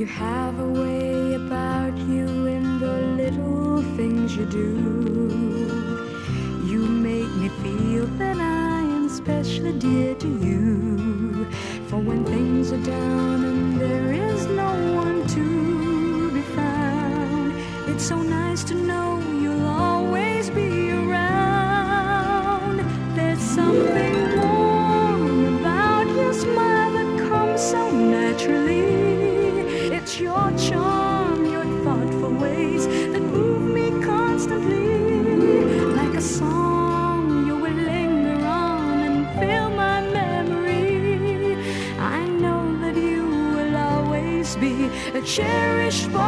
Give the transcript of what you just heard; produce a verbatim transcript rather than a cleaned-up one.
You have a way about you in the little things you do. You make me feel that I am especially dear to you. For when things are down and there is no one to be found, it's so nice to know you'll always be around. There's something warm about your smile that comes so naturally. It's your charm, your thoughtful ways that move me constantly. Like a song you will linger on and fill my memory. I know that you will always be a cherished boy.